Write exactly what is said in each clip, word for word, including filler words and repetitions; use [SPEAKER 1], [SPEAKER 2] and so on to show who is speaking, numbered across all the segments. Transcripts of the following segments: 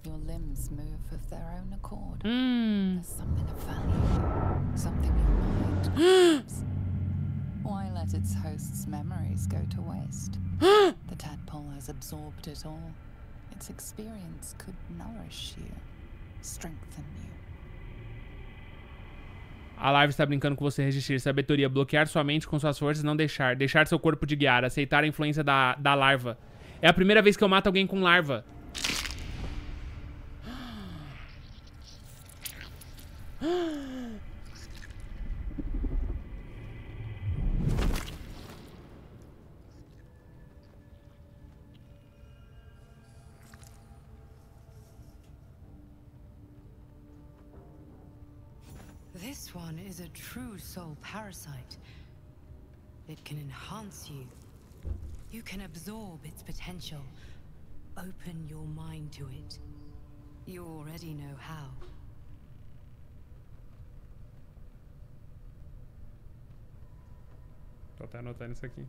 [SPEAKER 1] Your limbs move of their own accord.
[SPEAKER 2] Hum.
[SPEAKER 1] There's something of value, something your mind grabs. Why let its host's memories go to waste? The tadpole has absorbed it all. Its experience could nourish you, strengthen you.
[SPEAKER 2] A larva está brincando com você, resistir. Sabedoria, bloquear sua mente com suas forças, não deixar. Deixar seu corpo de guiar, aceitar a influência da, da larva. É a primeira vez que eu mato alguém com larva.
[SPEAKER 3] This one is a true soul parasite. It can enhance you. You can absorb its potential. Open your mind to it. You already know how.
[SPEAKER 2] Tô até anotando isso aqui.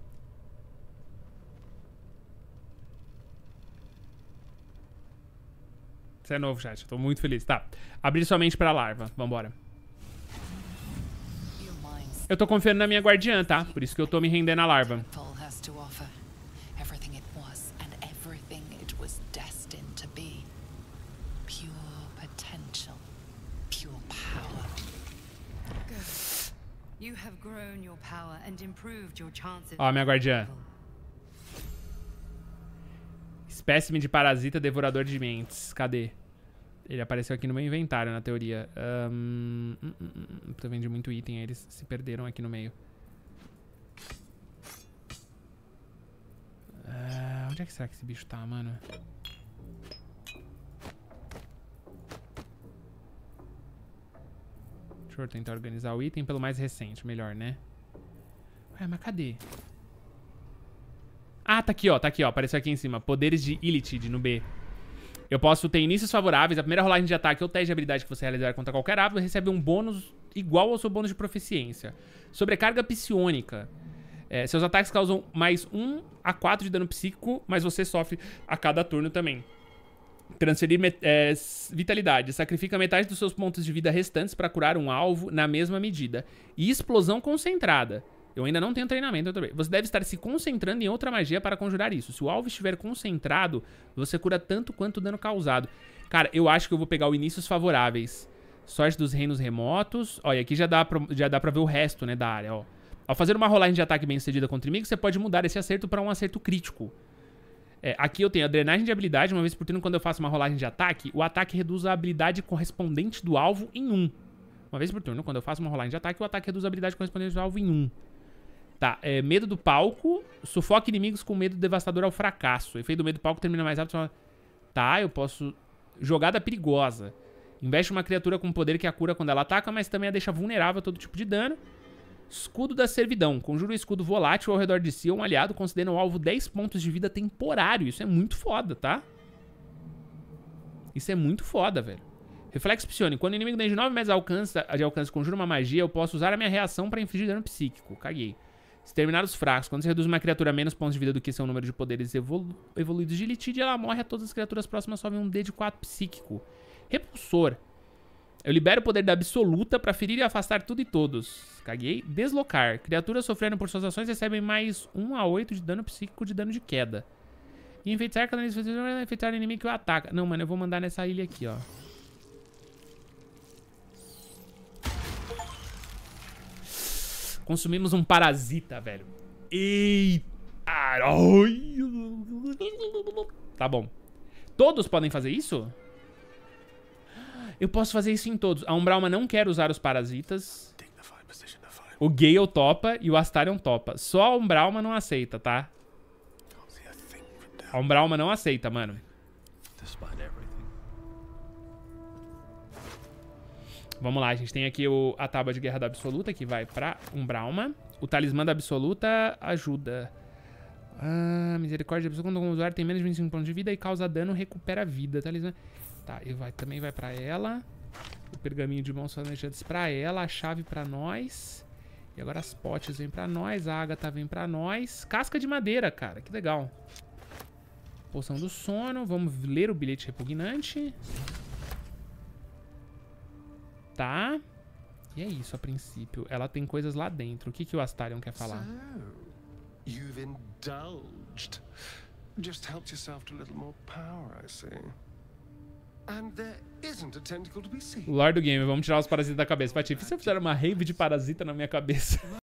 [SPEAKER 2] Isso é novo, chat. Tô muito feliz. Tá. Abrir sua mente pra larva. Vambora. Eu tô confiando na minha guardiã, tá? Por isso que eu tô me rendendo à larva. Ó, minha guardiã. Espécime de parasita devorador de mentes. Cadê? Ele apareceu aqui no meu inventário, na teoria. Um, hum, hum, hum, tô vendo muito item, aí eles se perderam aqui no meio. Uh, onde é que será que esse bicho tá, mano? Deixa eu tentar organizar o item pelo mais recente, melhor, né? Ué, mas cadê? Ah, tá aqui, ó, tá aqui, ó. Apareceu aqui em cima. Poderes de Illithid, no B. Eu posso ter inícios favoráveis. A primeira rolagem de ataque ou teste de habilidade que você realizar contra qualquer ave recebe um bônus igual ao seu bônus de proficiência. Sobrecarga psiônica. É, seus ataques causam mais um a quatro de dano psíquico, mas você sofre a cada turno também. Transferir é, vitalidade. Sacrifica metade dos seus pontos de vida restantes para curar um alvo na mesma medida. E explosão concentrada. Eu ainda não tenho treinamento também. Você deve estar se concentrando em outra magia para conjurar isso. Se o alvo estiver concentrado, você cura tanto quanto o dano causado. Cara, eu acho que eu vou pegar o inícios favoráveis. Sorte dos reinos remotos. Olha, aqui já dá pra, já dá pra ver o resto, né, da área, ó. Ao fazer uma rolagem de ataque bem sucedida contra o inimigo, você pode mudar esse acerto para um acerto crítico. É, aqui eu tenho a drenagem de habilidade. Uma vez por turno, quando eu faço uma rolagem de ataque, o ataque reduz a habilidade correspondente do alvo em um. Uma vez por turno, quando eu faço uma rolagem de ataque, o ataque reduz a habilidade correspondente do alvo em um. Tá, é, medo do palco. Sufoca inimigos com medo devastador ao fracasso. O efeito do medo do palco termina mais rápido. Só... Tá, eu posso... Jogada perigosa. Investe uma criatura com poder que a cura quando ela ataca, mas também a deixa vulnerável a todo tipo de dano. Escudo da servidão. Conjura um escudo volátil ao redor de si ou um aliado, concedendo ao alvo dez pontos de vida temporário. Isso é muito foda, tá? Isso é muito foda, velho. Reflexo psiônico. Quando o inimigo tem de nove metros de alcance, de alcance conjura uma magia, eu posso usar a minha reação pra infligir dano psíquico. Caguei. Exterminar os fracos. Quando você reduz uma criatura a menos pontos de vida do que seu número de poderes evolu evoluídos de Illithid, ela morre a todas as criaturas próximas, sobe um D de quatro psíquico. Repulsor. Eu libero o poder da absoluta pra ferir e afastar tudo e todos. Caguei. Deslocar. Criaturas sofrendo por suas ações recebem mais um a oito de dano psíquico de dano de queda. E enfeitiçar cada enfeitiçar o inimigo que o ataca. Não, mano, eu vou mandar nessa ilha aqui, ó. Consumimos um parasita, velho. Eita. Tá bom. Todos podem fazer isso? Eu posso fazer isso em todos. A Umbralma não quer usar os parasitas. O Gale topa e o Astarion topa. Só a Umbralma não aceita, tá? A Umbralma não aceita, mano. Vamos lá, a gente tem aqui o, a tábua de guerra da absoluta, que vai pra Umbralma. O talismã da absoluta ajuda. Ah, misericórdia da absoluta. Quando o usuário tem menos de vinte e cinco pontos de vida e causa dano, recupera a vida. Talismã. Tá, e vai, também vai pra ela. O pergaminho de mãos flamejantes pra ela. A chave pra nós. E agora as potes vêm pra nós. A Agatha vem pra nós. Casca de madeira, cara. Que legal. poção do sono. Vamos ler o bilhete repugnante. Tá. E é isso, a princípio. Ela tem coisas lá dentro. O que, que o Astarion quer falar?
[SPEAKER 4] So, you've indulged. Just helped yourself to a little more power, I see. And there isn't a tentacle to be seen.
[SPEAKER 2] Lord do Game, vamos tirar os parasitas da cabeça. Patife, se eu fizer uma rave de parasita na minha cabeça?